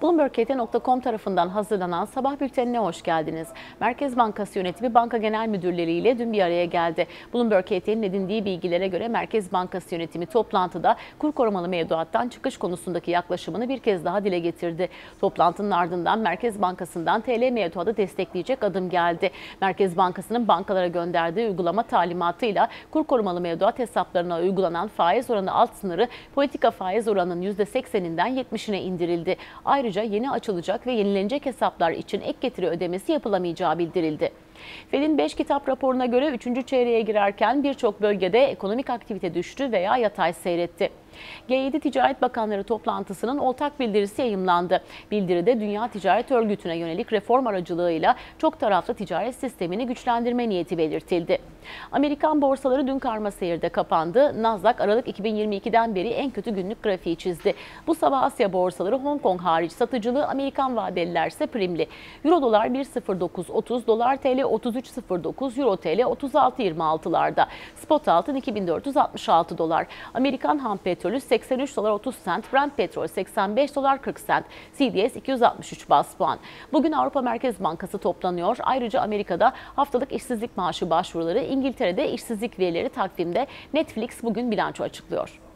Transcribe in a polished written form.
Bloomberg.com tarafından hazırlanan sabah bültenine hoş geldiniz. Merkez Bankası yönetimi banka genel müdürleriyle dün bir araya geldi. Bloomberg.'nin edindiği bilgilere göre Merkez Bankası yönetimi toplantıda kur korumalı mevduattan çıkış konusundaki yaklaşımını bir kez daha dile getirdi. Toplantının ardından Merkez Bankası'ndan TL mevduatı destekleyecek adım geldi. Merkez Bankası'nın bankalara gönderdiği uygulama talimatıyla kur korumalı mevduat hesaplarına uygulanan faiz oranı alt sınırı politika faiz oranının %80'inden 70'ine indirildi. Ayrıca yeni açılacak ve yenilenecek hesaplar için ek getiri ödemesi yapılamayacağı bildirildi. Fed'in 5 kitap raporuna göre 3. çeyreğe girerken birçok bölgede ekonomik aktivite düştü veya yatay seyretti. G7 Ticaret Bakanları toplantısının ortak bildirisi yayımlandı. Bildiride Dünya Ticaret Örgütü'ne yönelik reform aracılığıyla çok taraflı ticaret sistemini güçlendirme niyeti belirtildi. Amerikan borsaları dün karma seyirde kapandı. Nasdaq Aralık 2022'den beri en kötü günlük grafiği çizdi. Bu sabah Asya borsaları Hong Kong hariç satıcılı, Amerikan vadeliler ise primli. Euro dolar 1.0930, dolar TL 33.09, euro TL 36.26'larda. Spot altın 2466 dolar. Amerikan ham petrolü 83 dolar 30 sent, Brent petrol 85 dolar 40 sent, CDS 263 bas puan. Bugün Avrupa Merkez Bankası toplanıyor. Ayrıca Amerika'da haftalık işsizlik maaşı başvuruları, İngiltere'de işsizlik verileri takvimde. Netflix bugün bilanço açıklıyor.